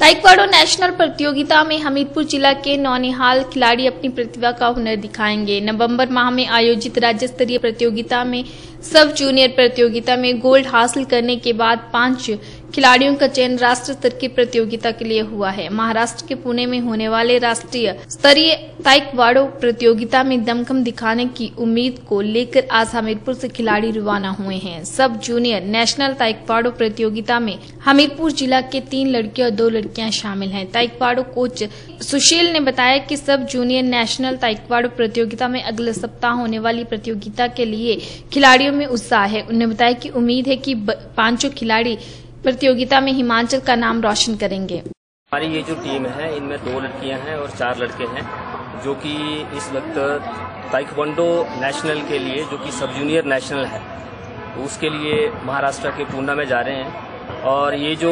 Taekwondo national प्रतियोगिता में हमीरपुर जिला के नौनिहाल खिलाड़ी अपनी प्रतिभा का हुनर दिखाएंगे। नवंबर माह में आयोजित राज्य स्तरीय प्रतियोगिता में सब जूनियर प्रतियोगिता में गोल्ड हासिल करने के बाद 5 खिलाड़ियों का चयन राष्ट्र स्तर की प्रतियोगिता के लिए हुआ है। महाराष्ट्र के पुणे में होने वाले राष्ट्रीय स्तरीय ताइक्वांडो प्रतियोगिता में दमखम दिखाने की उम्मीद को लेकर आज हमीरपुर से खिलाड़ी रवाना हुए हैं। सब जूनियर नेशनल ताइक्वांडो प्रतियोगिता में हमीरपुर जिला के 3 लड़के और 2 लड़कियां शामिल हैं। ताइक्वांडो कोच सुशील ने बताया कि सब जूनियर नेशनल ताइक्वांडो प्रतियोगिता में अगले सप्ताह होने वाली प्रतियोगिता के लिए खिलाड़ियों में उत्साह है। उन्होंने बताया कि उम्मीद है कि 5 खिलाड़ी प्रतियोगिता में हिमाचल का नाम रोशन करेंगे। हमारी ये जो टीम है इनमें 2 लड़कियां हैं और 4 लड़के हैं जो कि इस वक्त ताइक्वांडो नेशनल के लिए, जो कि सब जूनियर नेशनल है, उसके लिए महाराष्ट्र के पूना में जा रहे हैं। और ये जो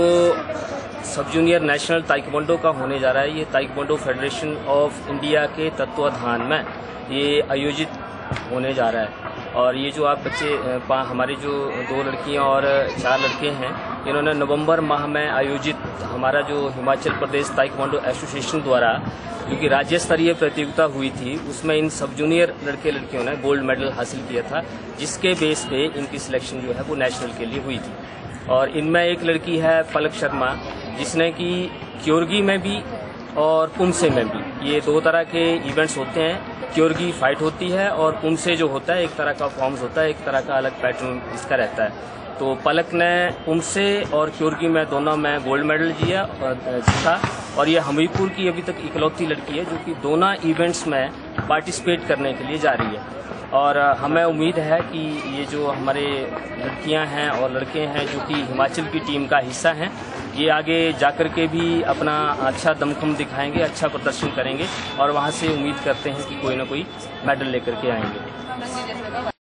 सब जूनियर नेशनल ताइक्वांडो का होने जा रहा है, ये ताइक्वांडो फेडरेशन ऑफ इंडिया के तत्वाधान में ये आयोजित होने जा रहा है। और ये जो आप बच्चे हमारी जो 2 लड़कियां और 4 लड़के हैं, इन्होंने नवंबर माह में आयोजित हमारा जो हिमाचल प्रदेश ताइक्वांडो एसोसिएशन द्वारा जो कि राज्य स्तरीय प्रतियोगिता हुई थी, उसमें इन सब जूनियर लड़के लड़कियों ने गोल्ड मेडल हासिल किया था, जिसके बेस पे इनकी सिलेक्शन जो है वो नेशनल के लिए हुई थी। और इनमें एक लड़की है पलक शर्मा, जिसने कि क्योरगी में भी और पुमसे में भी, ये 2 तरह के इवेंट्स होते हैं। क्योरगी फाइट होती है और पुमसे जो होता है एक तरह का फॉर्म्स होता है, एक तरह का अलग पैटर्न इसका रहता है। तो पलक ने पुमसे और क्योरगी में दोनों में गोल्ड मेडल जीता। और ये हमीरपुर की अभी तक इकलौती लड़की है जो कि दोनों इवेंट्स में पार्टिसिपेट करने के लिए जा रही है। और हमें उम्मीद है कि ये जो हमारे लड़कियां हैं और लड़के हैं जो कि हिमाचल की टीम का हिस्सा हैं, ये आगे जाकर के भी अपना अच्छा दमखम दिखाएंगे, अच्छा प्रदर्शन करेंगे और वहाँ से उम्मीद करते हैं कि कोई ना कोई मेडल लेकर के आएंगे।